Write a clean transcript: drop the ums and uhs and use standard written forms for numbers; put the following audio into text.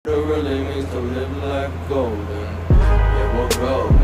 It really means to live life golden. Yeah, we'll go.